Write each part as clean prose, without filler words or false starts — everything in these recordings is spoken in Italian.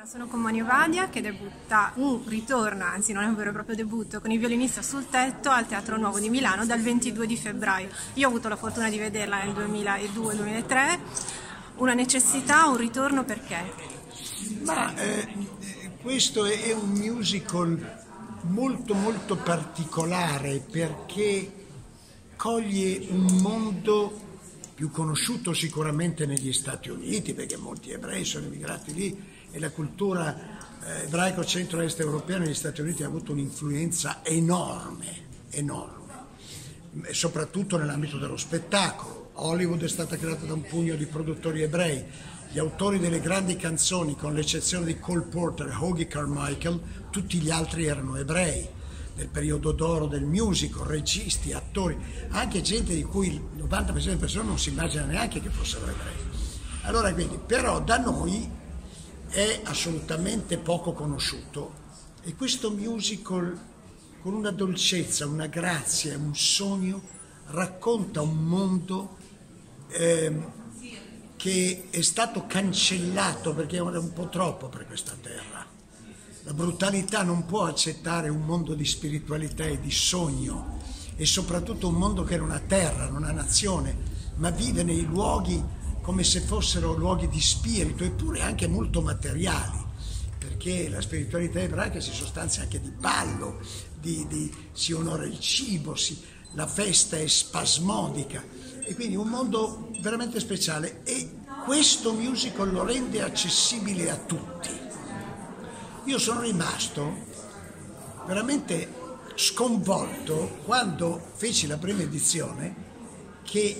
Sono con Monio Vadia che ritorna, anzi non è un vero e proprio debutto, con il violinista sul tetto al Teatro Nuovo di Milano dal 22 di febbraio. Io ho avuto la fortuna di vederla nel 2002-2003, una necessità, un ritorno, perché? Questo è un musical molto molto particolare perché coglie un mondo più conosciuto sicuramente negli Stati Uniti, perché molti ebrei sono emigrati lì e la cultura ebraico-centro-est europea negli Stati Uniti ha avuto un'influenza enorme, soprattutto nell'ambito dello spettacolo. Hollywood è stata creata da un pugno di produttori ebrei. Gli autori delle grandi canzoni, con l'eccezione di Cole Porter e Hoagy Carmichael, tutti gli altri erano ebrei, del periodo d'oro del musical, registi, attori, anche gente di cui il 90% delle persone non si immagina neanche che fossero ebrei. Allora, quindi, però da noi è assolutamente poco conosciuto, e questo musical, con una dolcezza, una grazia, un sogno, racconta un mondo che è stato cancellato perché era un po' troppo per questa terra. La brutalità non può accettare un mondo di spiritualità e di sogno, e soprattutto un mondo che è una terra, non una nazione, ma vive nei luoghi come se fossero luoghi di spirito, eppure anche molto materiali, perché la spiritualità ebraica si sostanzia anche di ballo, si onora il cibo, la festa è spasmodica, e quindi un mondo veramente speciale, e questo musical lo rende accessibile a tutti. Io sono rimasto veramente sconvolto quando feci la prima edizione, che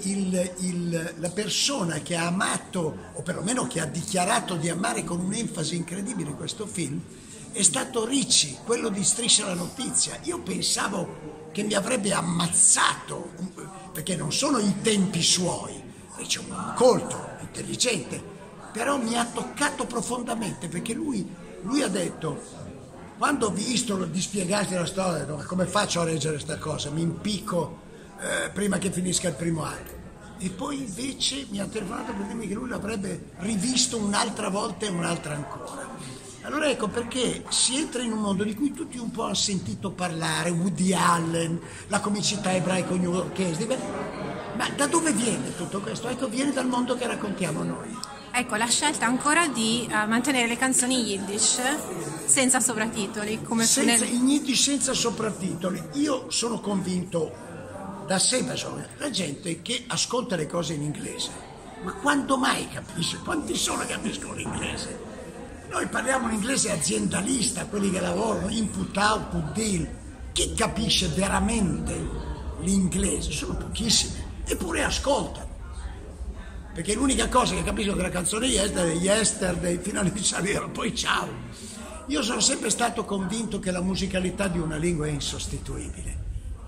la persona che ha amato, o perlomeno che ha dichiarato di amare con un'enfasi incredibile questo film, è stato Ricci, quello di Striscia la notizia. Io pensavo che mi avrebbe ammazzato, perché non sono i tempi suoi. Ricci è un uomo colto, intelligente, però mi ha toccato profondamente, perché lui ha detto, quando ho visto di spiegarti la storia, ho detto, ma come faccio a reggere questa cosa? Mi impicco prima che finisca il primo atto. E poi invece mi ha telefonato per dirmi che lui l'avrebbe rivisto un'altra volta e un'altra ancora. Allora ecco perché si entra in un mondo di cui tutti un po' hanno sentito parlare, Woody Allen, la comicità ebraico-newyorkese, ma da dove viene tutto questo? Ecco, viene dal mondo che raccontiamo noi. Ecco, la scelta ancora di mantenere le canzoni yiddish senza sovratitoli. In yiddish senza sovratitoli. Io sono convinto da sempre, la gente che ascolta le cose in inglese, ma quando mai capisce? Quanti sono che capiscono l'inglese? Noi parliamo un inglese aziendalista, quelli che lavorano, input, output, deal. Chi capisce veramente l'inglese? Sono pochissimi, eppure ascoltano. Perché l'unica cosa che capiscono della canzone yesterday fino all'inizio, poi ciao. Io sono sempre stato convinto che la musicalità di una lingua è insostituibile.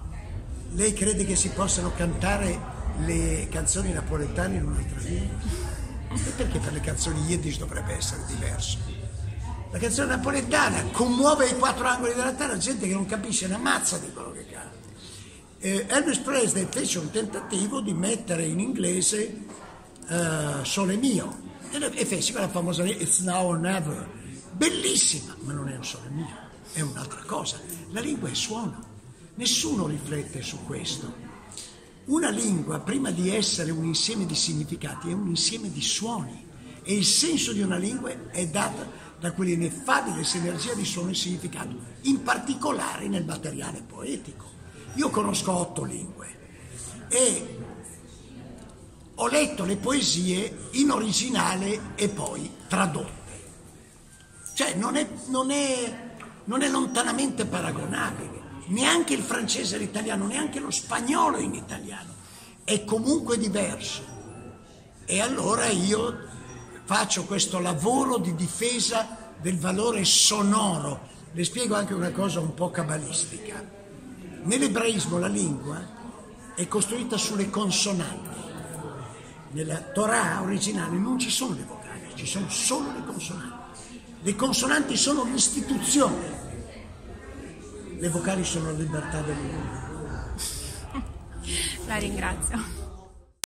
Lei crede che si possano cantare le canzoni napoletane in un'altra lingua? E perché per le canzoni yiddish dovrebbe essere diverso? La canzone napoletana commuove i quattro angoli della terra, gente che non capisce una mazza di quello che canta. Elvis Presley fece un tentativo di mettere in inglese Sole mio, e fece quella famosa It's Now or Never, bellissima, ma non è un sole mio, è un'altra cosa. La lingua è suono. Nessuno riflette su questo. Una lingua, prima di essere un insieme di significati, è un insieme di suoni, e il senso di una lingua è dato da quell'ineffabile sinergia di suono e significato, in particolare nel materiale poetico. Io conosco 8 lingue e ho letto le poesie in originale e poi tradotte. Cioè non è lontanamente paragonabile. Neanche il francese e l'italiano, neanche lo spagnolo in italiano, è comunque diverso. E allora io faccio questo lavoro di difesa del valore sonoro. Le spiego anche una cosa un po' cabalistica. Nell'ebraismo la lingua è costruita sulle consonanti. Nella Torah originale non ci sono le vocali, ci sono solo le consonanti. Le consonanti sono l'istituzione. Le vocali sono la libertà dell'uomo. La ringrazio.